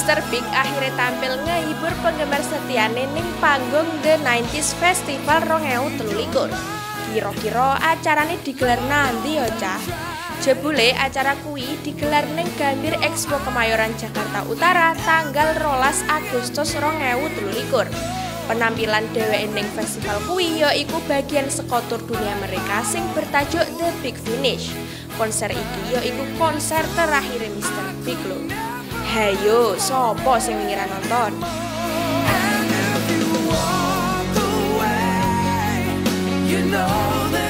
Mr. Big akhirnya tampil ngehibur penggemar setiane ning panggung The 90s Festival 2023. Kira-kira acarane digelar nanti ya cah? Jebule acara kuwi digelar ning Gambir Expo Kemayoran Jakarta Utara tanggal 12 Agustus 2023. Penampilan dheweke ning festival kuwi yaiku bagian saka tur dunia mereka sing bertajuk The Big Finish. Konser iki yaiku konser terakhir Mr. Big lho. Hayo, sopo sing ngira nonton? You know that